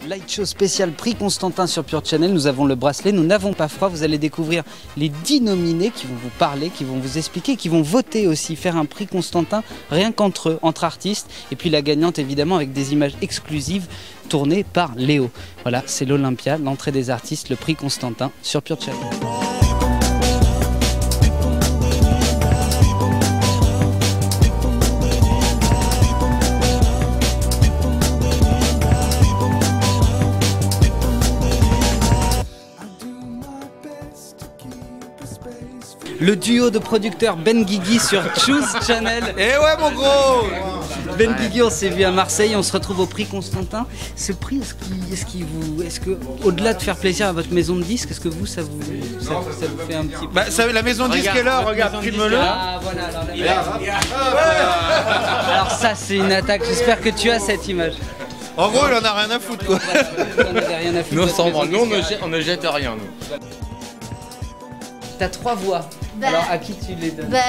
Light Show spécial prix Constantin sur Pure Channel. Nous avons le bracelet, nous n'avons pas froid. Vous allez découvrir les 10 nominés qui vont vous parler, qui vont vous expliquer, qui vont voter aussi, faire un prix Constantin rien qu'entre eux, entre artistes. Et puis la gagnante évidemment avec des images exclusives tournées par Léo. Voilà, c'est l'Olympia, l'entrée des artistes, le prix Constantin sur Pure Channel. Le duo de producteurs Ben Guigui sur Choose Channel. Eh ouais mon gros. Ben Guigui, on s'est vu à Marseille, on se retrouve au prix Constantin. Ce prix, est-ce que au-delà de faire plaisir à votre maison de disques, est-ce que vous, ça vous fait un petit peu... Bah, la maison de disques est là, regarde, filme-le. Ah voilà, alors ça c'est une attaque, j'espère que tu as cette image. En gros, il en a rien à foutre quoi. Nous on ne jette rien nous. T'as 3 voix. Bah, alors à qui tu les donnes? Bah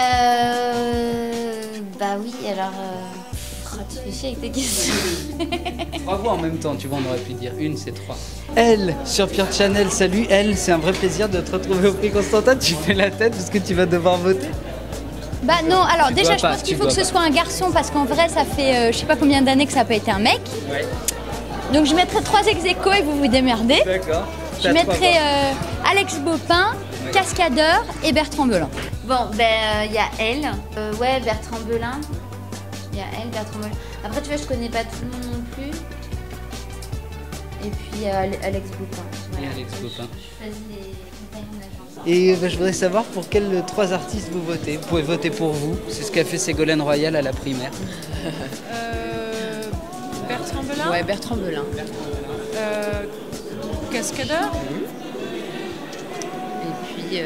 oui, alors tu fais chier avec tes questions. 3 voix en même temps, tu vois, on aurait pu dire une, c'est 3. Elle, sur Pure Channel, salut. Elle, c'est un vrai plaisir de te retrouver au prix Constantin. Tu fais la tête parce que tu vas devoir voter. Bah non, alors Tu déjà dois je pas, pense qu'il tu faut que dois ce pas. soit un garçon parce qu'en vrai ça fait je sais pas combien d'années que ça n'a pas été un mec. Ouais. Donc je mettrai 3 ex-aequo et vous vous démerdez. D'accord. Je mettrai Alex Bopin, Cascadeur et Bertrand Belin. Bon, ben il y a elle. Ouais, Bertrand Belin. Il y a elle, Bertrand Belin. Après, tu vois, je connais pas tout le monde non plus. Et puis Alex Bopin. Et Alex Bopin. Je choisis les compagnons d'agence. Et je voudrais savoir pour quels 3 artistes vous votez. Vous pouvez voter pour vous. C'est ce qu'a fait Ségolène Royal à la primaire. Bertrand Belin. Ouais, Bertrand Belin. Cascadeur. Et puis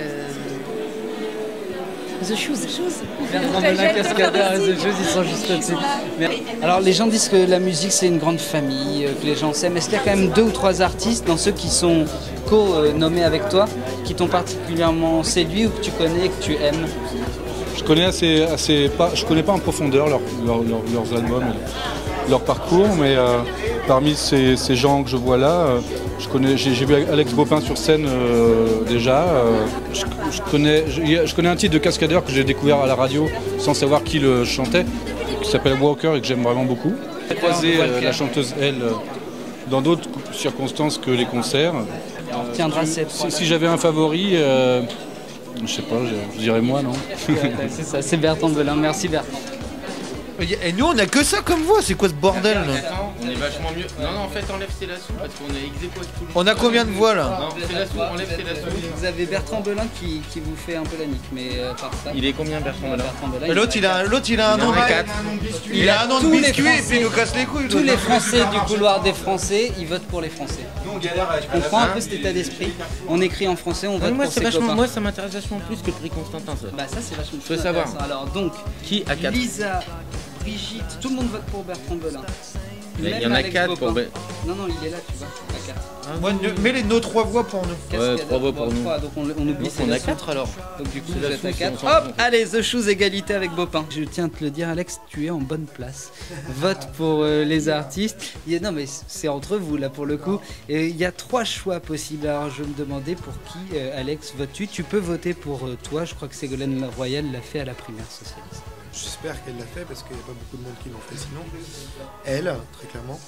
The Shoes. Bertrand Belin, Cascadeur et The Shoes, ils sont juste au-dessus. Alors les gens disent que la musique c'est une grande famille, que les gens s'aiment. Est-ce qu'il y a quand même 2 ou 3 artistes dans ceux qui sont co-nommés avec toi, qui t'ont particulièrement séduit ou que tu connais et que tu aimes? Je connais je connais pas en profondeur leurs albums, leur parcours, mais parmi ces gens que je vois là, j'ai vu Alex Bopin sur scène déjà. Je connais un titre de Cascadeur que j'ai découvert à la radio sans savoir qui le chantait, qui s'appelle Walker et que j'aime vraiment beaucoup. J'ai croisé la chanteuse elle dans d'autres circonstances que les concerts. On retiendra cette fois. Si j'avais un favori, je sais pas, je dirais moi, non? C'est ça, c'est Bertrand Belin. Merci Bertrand. Et nous on a que ça comme voix, c'est quoi ce bordel là? On est vachement mieux. Non, en fait, enlève c'est la soupe parce qu'on est ex-aequo avec tout le monde. On a combien de voix là? Non, c'est la soupe, enlève c'est la soupe. Vous avez Bertrand Belin qui vous fait un peu la nique, mais par ça. Il est combien Bertrand Belin? Et l'autre il a un nom de Il a un nom de Tous les biscuit et Français. puis il nous casse les couilles. Tous les Français du couloir des Français, ils votent pour les Français. Je comprends un peu cet état d'esprit. On écrit en français, on vote Moi, pour ses copains. moi, ça m'intéresse vachement plus que le prix Constantin. Ça. Bah ça c'est vachement Je veux savoir. intéressant. Alors donc, Qui a 4? Lisa, Brigitte, tout le monde vote pour Bertrand Belin. Mais il y Même en a Alex 4 Bopin. pour. Non, il est là, tu vois, à 4. Moi, mets nos 3 voix pour nous. Ouais, 3 voix pour nous. Donc on oublie Donc c'est on la a soupe. 4 alors. Donc du coup C'est vous la êtes à soupe, 4. on s'en Hop, fout. allez, The Shoes égalité avec Bopin. Je tiens à te le dire Alex, tu es en bonne place. Vote pour les artistes. Non mais c'est entre vous là pour le coup. Et il y a 3 choix possibles. Alors je me demandais pour qui Alex votes-tu? Tu peux voter pour toi, je crois que Ségolène Royal l'a fait à la primaire socialiste. J'espère qu'elle l'a fait parce qu'il n'y a pas beaucoup de monde qui l'ont fait sinon. Elle, très clairement.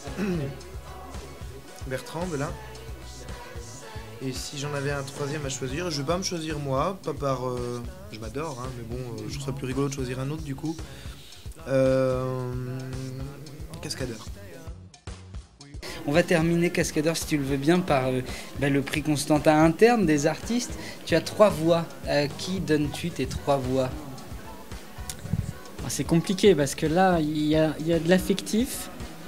Bertrand, Belin. Et si j'en avais un 3e à choisir, je vais pas me choisir moi, pas par... je m'adore, hein, mais bon, je serais plus rigolo de choisir un autre du coup. Cascadeur. On va terminer Cascadeur si tu le veux bien par le prix Constantin interne des artistes. Tu as 3 voix. À qui donnes-tu tes 3 voix? C'est compliqué parce que là, il y a de l'affectif.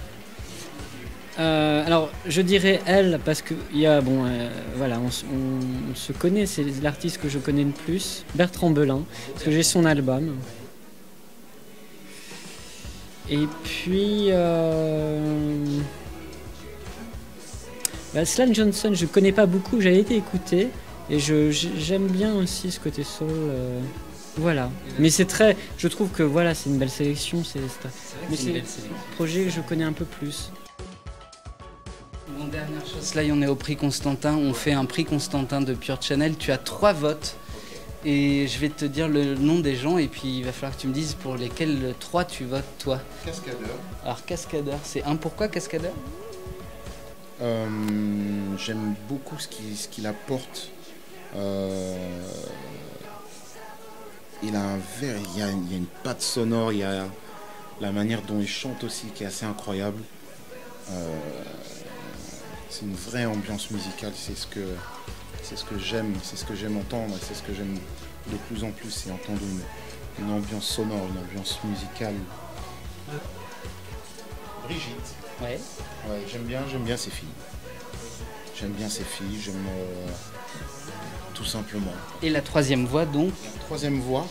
Alors, je dirais elle parce que voilà, on se connaît, c'est l'artiste que je connais le plus, Bertrand Belin, parce que j'ai son album. Et puis, Slan Johnson, je connais pas beaucoup, j'avais été écouté et j'aime bien aussi ce côté soul. Voilà, mais c'est très. Je trouve que voilà, c'est une belle sélection. Mais c'est un projet que je connais un peu plus. Bon, dernière chose, là on est au prix Constantin, on fait un prix Constantin de Pure Channel, tu as 3 votes et je vais te dire le nom des gens et puis il va falloir que tu me dises pour lesquels 3 tu votes toi. Cascadeur. Alors Cascadeur, c'est un pourquoi Cascadeur? J'aime beaucoup ce qu'il apporte. Il a une patte sonore, il y a la manière dont il chante aussi qui est assez incroyable. C'est une vraie ambiance musicale, c'est ce que j'aime entendre, c'est ce que j'aime de plus en plus, c'est entendre une ambiance sonore, une ambiance musicale. Brigitte. Ouais. Ouais, j'aime bien ses filles. J'aime tout simplement. Et la 3e voix donc? La 3e voix,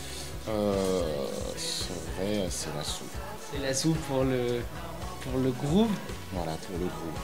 c'est la soupe. C'est la soupe pour le groove. Voilà, pour le groove.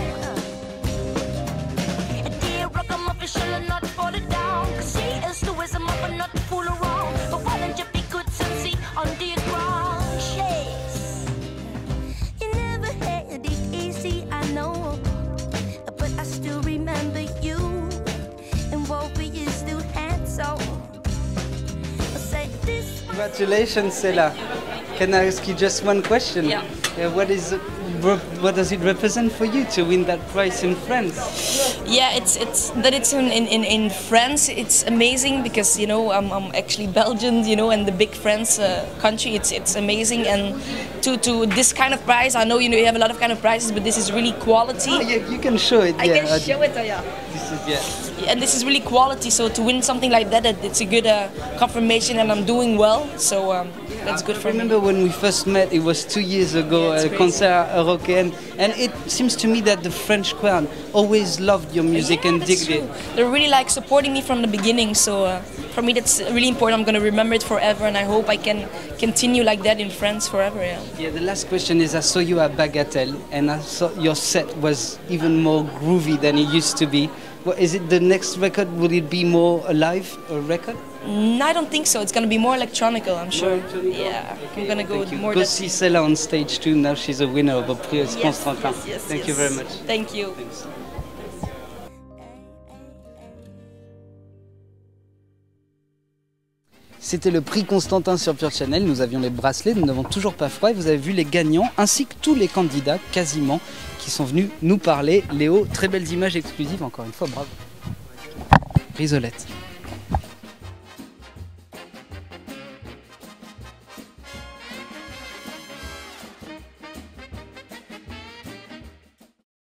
Congratulations, Sela. Can I ask you just one question? Yeah. What does it represent for you to win that prize in France? Yeah, it's in France. It's amazing because I'm actually Belgian, and the big France country. It's amazing, and to this kind of prize, I know you have a lot of kind of prizes, but this is really quality. Oh, you can show it. I can show it. Yeah. And this is really quality. So to win something like that, it's a good confirmation, and I'm doing well. So that's good for me. I remember when we first met, it was 2 years ago at Concert Européen, and it seems to me that the French crowd always loved your music and digged it. They're really supporting me from the beginning, so for me that's really important. I'm going to remember it forever, and I hope I can continue like that in France forever. Yeah, the last question is, I saw you at Bagatelle, and I saw your set was even more groovy than it used to be. What, is it the next record? Will it be more a live record? I don't think so. It's going to be more electronical, I'm sure. Yeah, okay, I'm going to go with more. Go see Sela on stage too. Now she's a winner of a Prix Constantin. Yes, Thank you very much. Thank you. Thanks. C'était le prix Constantin sur Pure Channel. Nous avions les bracelets, nous n'avons toujours pas froid. Et vous avez vu les gagnants ainsi que tous les candidats, quasiment, qui sont venus nous parler. Léo, très belles images exclusives, encore une fois, bravo. Risolette.